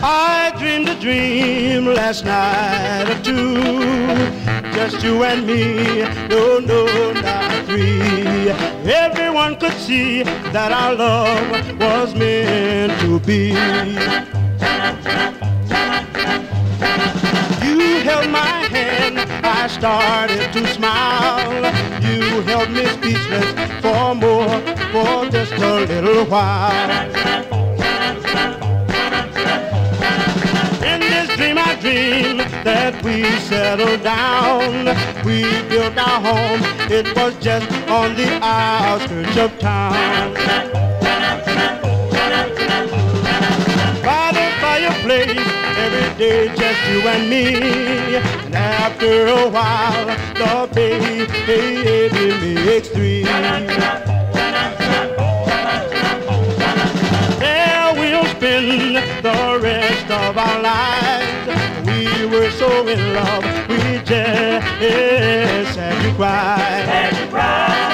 I dreamed a dream last night or two, just you and me, no, no, not three. Everyone could see that our love was meant to be. You held my hand, I started to smile. You held me speechless for just a little while. I dreamed that we settled down. We built our home, it was just on the outskirts of town. By the fireplace, every day just you and me. And after a while, the baby makes three. There we'll spend the rest of our lives. We were so in love, we just had to cry.